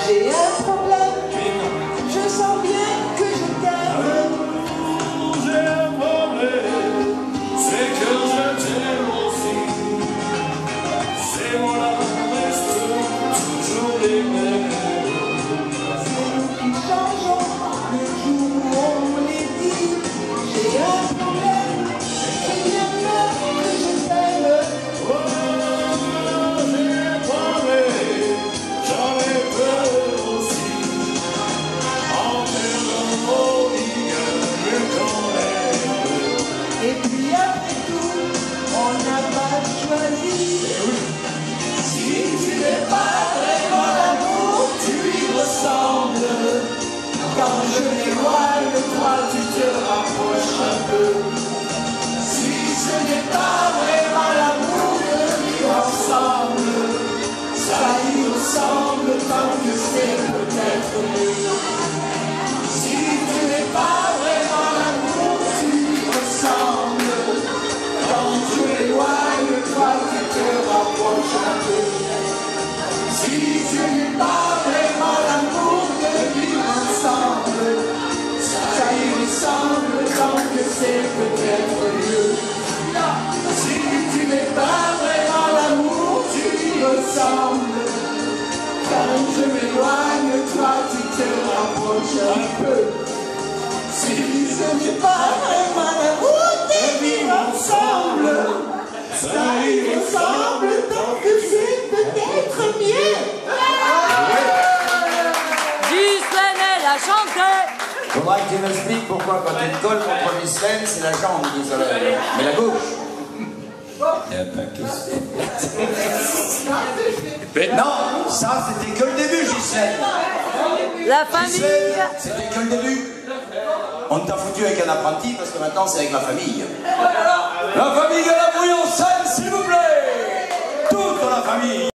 J'ai un problème, je sens bien que je t'aime. J'ai un problème, c'est que je t'aime aussi. Ces mots-là restent toujours les mêmes. C'est nous qui changeons le jour où on les dit. J'ai un problème, j'ai bien peur que je t'aime. Oh, j'ai un problème, j'en ai peur aussi. En perdant je connais. Et puis après tout, on n'a pas choisi. Si tu n'es pas vraiment l'amour, tu lui ressembles. Quand je m'éloigne, toi tu te rapproches un peu. Si ce n'est pas vraiment l'amour de vivre ensemble, Ça y ressemble tant que c'est peut-être mieux. si tu n'es pas vraiment l'amour, Tu y ressembles. Quand tu m'éloignes, toi tu te rapproches un peu. si tu n'es pas vraiment l'amour de vivre Ensemble, ça y ressemble tant que c'est peut-être mieux. si tu n'es pas vraiment l'amour, Tu y ressembles. Quand je m'éloigne, toi tu te rapproches un peu. Si ce n'est pas vraiment l'amour de vivre ensemble, ça y ressemble tant que c'est peut-être mieux. Ghislaine, elle a chanté. Faudra que tu m'expliques pourquoi quand tu te colles contre Ghislaine, c'est la jambe qui se lève. Mais la gauche. Mais non, ça c'était que le début, Ghislaine. La famille. Ghislaine, c'était que le début. On t'a foutu avec un apprenti parce que maintenant c'est avec la famille. La famille de la brouille en scène, s'il vous plaît. Toute la famille.